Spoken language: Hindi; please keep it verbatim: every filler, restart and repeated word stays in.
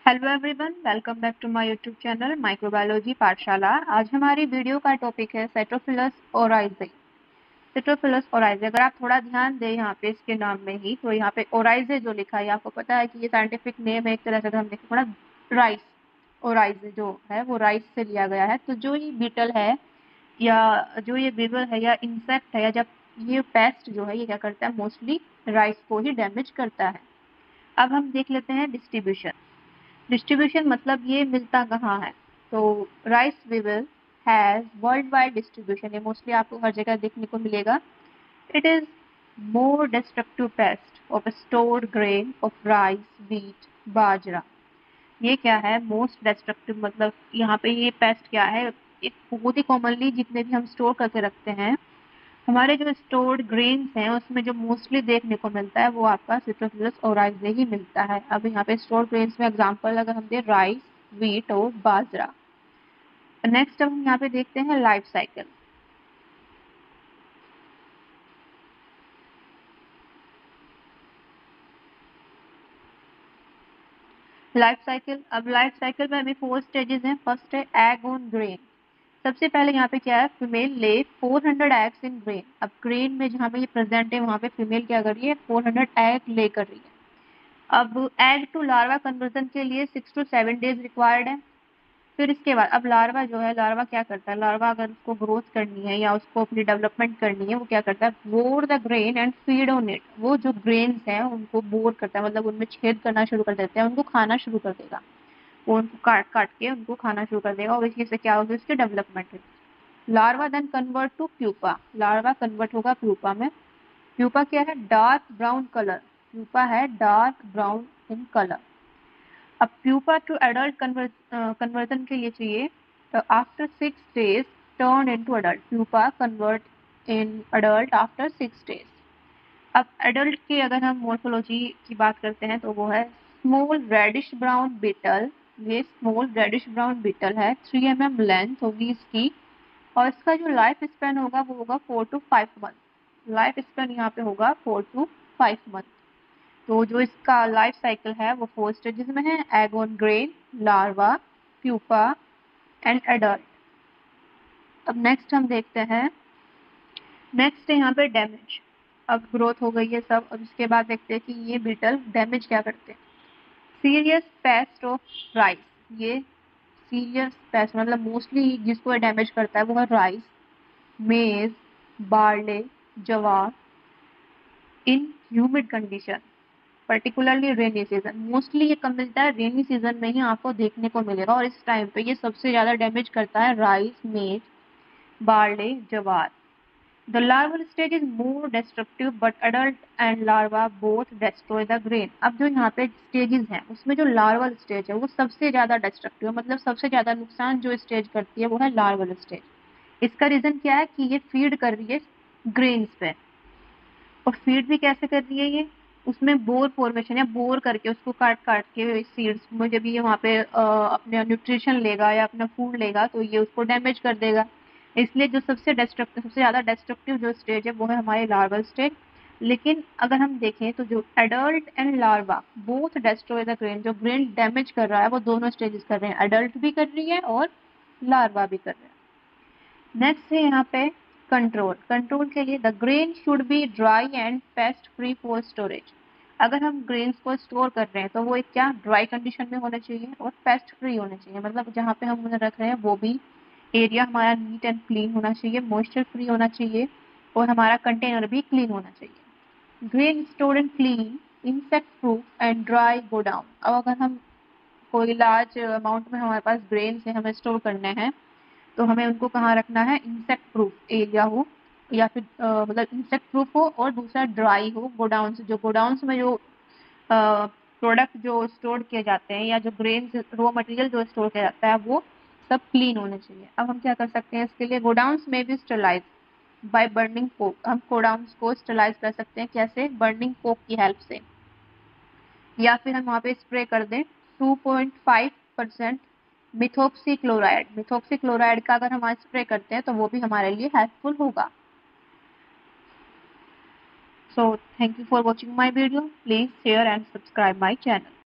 Hello everyone, welcome back to my YouTube channel microbiology पाठशाला। आज हमारी वीडियो का टॉपिक है साइटोफिलस ओराइजे। साइटोफिलस ओराइजे, अगर आप थोड़ा ध्यान दें यहाँ पे इसके नाम में ही, तो यहाँ पे ओराइजे जो लिखा है, आपको पता है कि ये साइंटिफिक नेम है एक तरह से। अगर हम देखें थोड़ा, राइस ओराइजे जो है वो राइस से लिया गया है। तो जो ये बीटल है या जो ये बीगल है या इंसेक्ट है या जब ये पेस्ट जो है ये क्या करता है, मोस्टली राइस को ही डैमेज करता है। अब हम देख लेते हैं डिस्ट्रीब्यूशन। डिस्ट्रीब्यूशन मतलब ये मिलता कहाँ है। तो rice weevil has world wide distribution, ये मोस्टली आपको हर जगह देखने को मिलेगा। It is more destructive pest of stored grain of rice, wheat, बाजरा। ये क्या है, मोस्ट डिस्ट्रक्टिव, मतलब यहाँ पे ये पेस्ट क्या है, एक बहुत ही कॉमनली जितने भी हम स्टोर करके रखते हैं, हमारे जो स्टोर्ड ग्रेन्स हैं उसमें जो मोस्टली देखने को मिलता है वो आपका साइटोफिलस ओराइजे ही मिलता है। अब यहाँ पे स्टोर्ड ग्रेन्स में एग्जांपल अगर हम दे राइस, व्हीट और बाजरा। नेक्स्ट अब हम यहाँ पे देखते हैं लाइफ साइकिल। लाइफ साइकिल अब लाइफ साइकिल में अभी फोर स्टेजेस हैं। फर्स्ट है एग ऑन ग्रेन। सबसे पहले यहाँ पे क्या है, female lay four hundred eggs in grain. अब ग्रेन में जहाँ पे ये प्रेजेंट है वहाँ पे फीमेल क्या कर रही है, फोर हंड्रेड एग ले कर रही है। अब एग टू लार्वा कन्वर्जन के लिए six to seven days required है। फिर इसके बाद अब लार्वा जो है, लार्वा क्या करता है, लार्वा अगर उसको ग्रोथ करनी है या उसको अपनी डेवलपमेंट करनी है, वो क्या करता है, bore the grain and feed on it. वो जो ग्रेन्स हैं उनको बोर करता है, मतलब उनमें छेद करना शुरू कर देते हैं, उनको खाना शुरू कर देगा। वो उनको काट काट के उनको खाना शुरू कर देगा और इसी से क्या होगी, उसकी डेवलपमेंट है। Larva then convert to pupa. Larva convert होगा प्यूपा में। प्यूपा क्या है, डार्क ब्राउन कलर। प्यूपा है डार्क ब्राउन इन कलर। अब प्यूपा टू एडल्ट कन्वर्जन के लिए चाहिए, तो after six days turn into adult. Pupa convert in adult after six days. अब एडल्ट की अगर हम मोर्फोलॉजी की बात करते हैं तो वो है स्मॉल रेडिश ब्राउन बीटल। ये स्मॉल रेडिश ब्राउन बीटल है, थ्री एम एम लेंथ होगी इसकी, और इसका जो लाइफ स्पेन होगा वो होगा four to five month. Life span यहाँ पे होगा फोर टू फाइव मंथ। तो जो इसका लाइफ साइकिल है वो फोर स्टेजेस में है, egg on grain, larva, pupa and adult. अब नेक्स्ट हम देखते हैं, नेक्स्ट है यहाँ पे डैमेज। अब ग्रोथ हो गई है सब, अब इसके बाद देखते हैं कि ये बीटल डैमेज क्या करते हैं। Serious pest of rice. ये सीरियस पेस्ट मतलब मोस्टली जिसको डैमेज करता है वो है राइस, मेज, बार्ले, जवार in humid condition, particularly rainy season. Mostly ये कब मिलता है, रेनी सीजन में ही आपको देखने को मिलेगा, और इस टाइम पे ये सबसे ज्यादा डैमेज करता है राइस, मेज, बार्ले, जवार। The larval stage is more destructive but adult and larva both destroy the grain. अब जो यहाँ पे स्टेजेस हैं उसमें जो लार्वल स्टेज है वो सबसे ज्यादा डिस्ट्रक्टिव, मतलब सबसे ज्यादा नुकसान जो स्टेज करती है वो है लार्वल स्टेज। इसका रीजन क्या है कि ये फीड कर रही है ग्रेन्स पे। और फीड भी कैसे कर रही है ये, उसमें बोर फॉर्मेशन या बोर करके उसको काट काट के सीड्स में जब ये वहाँ पे अ, अपने न्यूट्रिशन लेगा या अपना फूड लेगा तो ये उसको डैमेज कर देगा। इसलिए जो सबसे डिस्ट्रक्टिव, सबसे ज्यादा डिस्ट्रक्टिव जो स्टेज है वो है हमारे लार्वल स्टेज। लेकिन अगर हम देखें तो जो adult and larva both destroy the grain, जो ग्रेन डैमेज कर रहा है वो दोनों स्टेजेस कर रहे हैं, एडल्ट भी कर रही है और लार्वा भी कर रहे हैं। नेक्स्ट है यहाँ पे कंट्रोल। कंट्रोल के लिए the grain should be dry and pest free for storage. अगर हम ग्रेन्स को स्टोर कर रहे हैं तो वो एक क्या, ड्राई कंडीशन में होना चाहिए और पेस्ट फ्री होना चाहिए, मतलब जहाँ पे हम उन्हें रख रहे हैं वो भी एरिया हमारा नीट एंड क्लीन होना चाहिए, मॉइस्चर फ्री होना चाहिए, और हमारा कंटेनर भी क्लीन होना चाहिए। Grain store and clean, insect proof and dry godown. अब अगर हम कोई लार्ज अमाउंट में हमारे पास ग्रेन्स है, हमें स्टोर करने हैं, तो हमें उनको कहाँ रखना है, इंसेक्ट प्रूफ एरिया हो, या फिर अ, मतलब इंसेक्ट प्रूफ हो, और दूसरा ड्राई हो। गोडाउन जो गोडाउन में जो प्रोडक्ट जो स्टोर किए जाते हैं या जो ग्रेन रॉ मटेरियल जो स्टोर किया जाता है वो सब क्लीन होने चाहिए। अब हम क्या कर सकते हैं इसके लिए, गोडाउन्स में भी स्टरलाइज बाय बर्निंग कोक। हम गोडाउन्स को स्टरलाइज कर सकते हैं, कैसे, बर्निंग कोक की हेल्प से, या फिर हम वहाँ पे स्प्रे कर दें two point five percent methoxy chloride. Methoxy chloride का अगर हम स्प्रे करते हैं तो वो भी हमारे लिए हेल्पफुल होगा। So thank you for watching my video, please share and subscribe my channel.